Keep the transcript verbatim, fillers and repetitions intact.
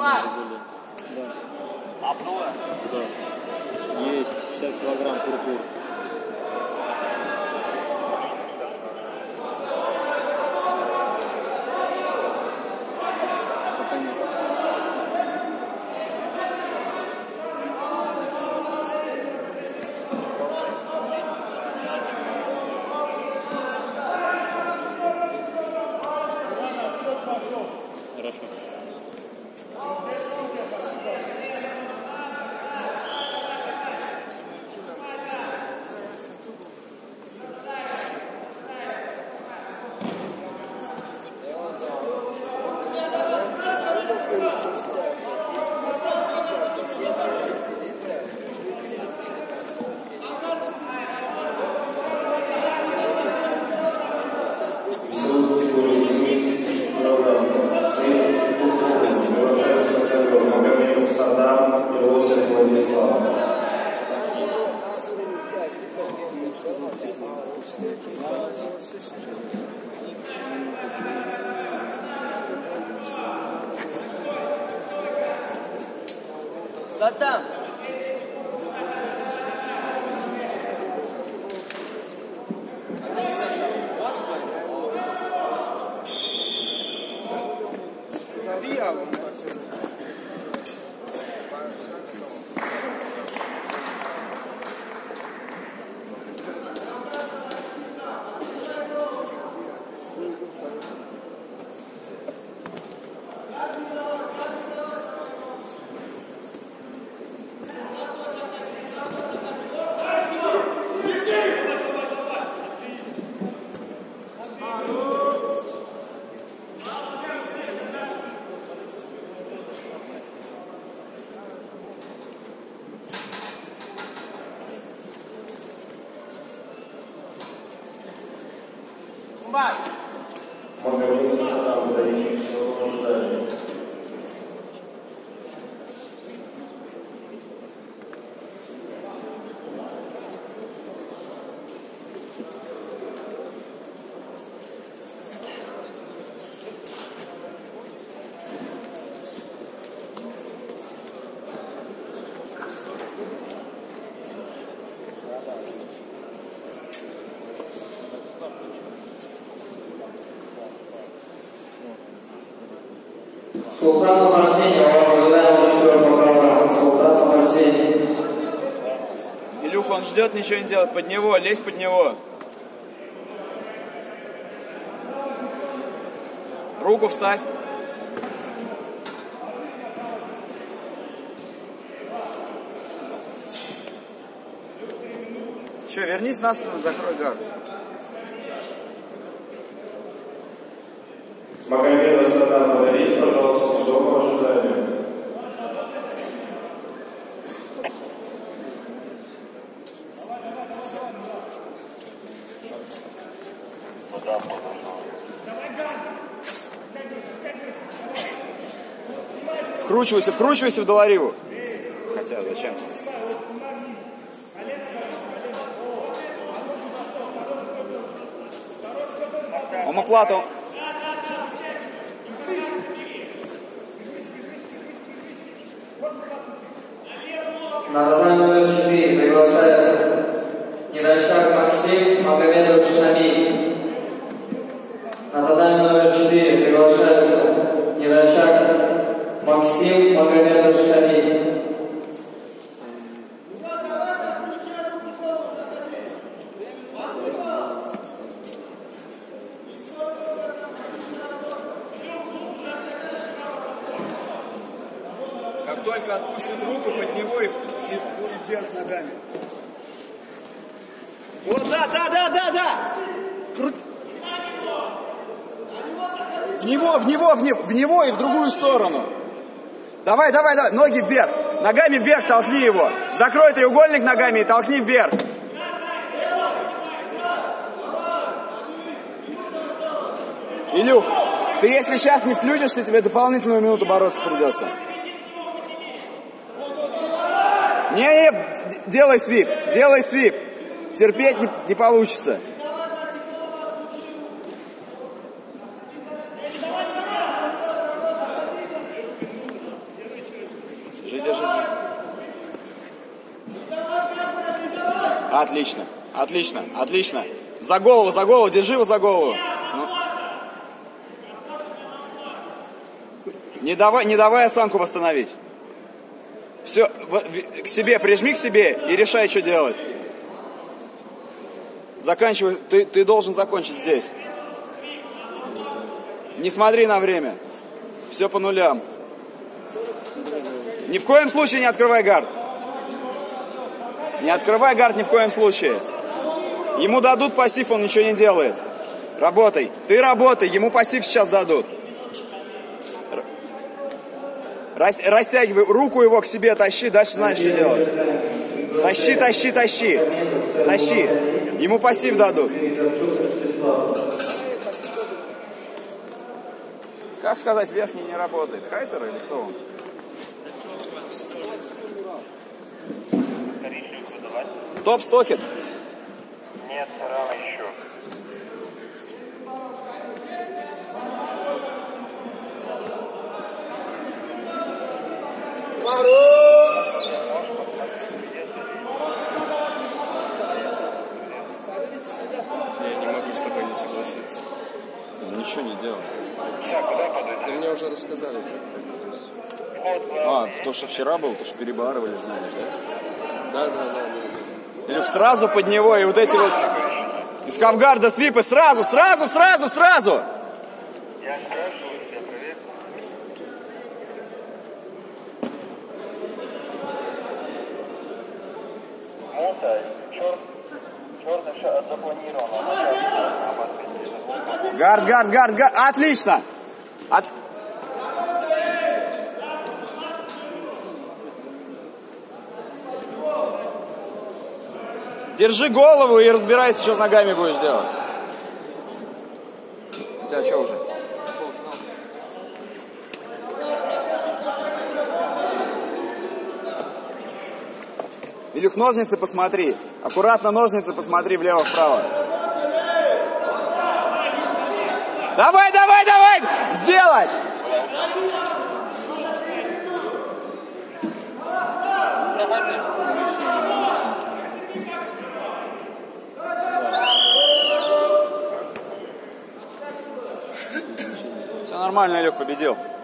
Да. Да. Есть шестьдесят килограмм пурпур. Хорошо. Саддам! Магомед Саддам, дорогие, все нуждали. Султанов Арсений, у вас ожидаем четвертого раунда. Султанов Арсений. Илюха, он ждет, ничего не делает. Под него, лезь под него. Руку вставь. Че, вернись на спину, закрой гард. Магомеда Саддам, подавите, пожалуйста, в зону ожидания. Вкручивайся, вкручивайся в Долариву. Хотя, зачем? Омоплату. На татами номер четыре приглашается Нерощак Максим Магомедов Шамиль. На татами номер четыре приглашается Нерощак Максим Магомедов Шамиль. Как только отпустит руку, под него и вверх ногами. Вот, да, да, да, да, да! Кру... В него, в него, в него, в него и в другую сторону. Давай, давай, давай, ноги вверх. Ногами вверх толкни его. Закрой треугольник ногами и толкни вверх. Илюх, ты если сейчас не включишься, тебе дополнительную минуту бороться придется. Не-не, делай свип, делай свип. Терпеть не, не получится. Отлично, отлично, отлично. За голову, за голову, держи его за голову. Ну. Не давай, не давай осанку восстановить. Все, к себе, прижми к себе и решай, что делать. Заканчивай, ты, ты должен закончить здесь. Не смотри на время. Все по нулям. Ни в коем случае не открывай гард. Не открывай гард ни в коем случае. Ему дадут пассив, он ничего не делает. Работай. Ты работай, ему пассив сейчас дадут. Растягивай, руку его к себе тащи, дальше знаешь, что делать. Тащи, тащи, тащи. Тащи. Ему пассив дадут. Как сказать, верхний не работает? Хайтер или кто он? Топ-стокет? Нет, рано еще. Я не могу с тобой не согласиться. Ничего не делал. Да мне уже рассказали, как здесь. А, то, что вчера был, то, что перебарывали, знаешь, да? Да, да, да. да. Илюх, сразу под него, и вот эти вот из кавгарда свипы, сразу, сразу, сразу, сразу! Я спрашиваю тебя, проверь. Мотай, черт, черный шаг запланировано. Гард, гард, гард, гард, отлично! От... Держи голову и разбирайся, что с ногами будешь делать. У тебя что уже? Илюх, ножницы посмотри. Аккуратно ножницы посмотри влево-вправо. Давай, давай, давай! Сделать! Все нормально, Илюх победил.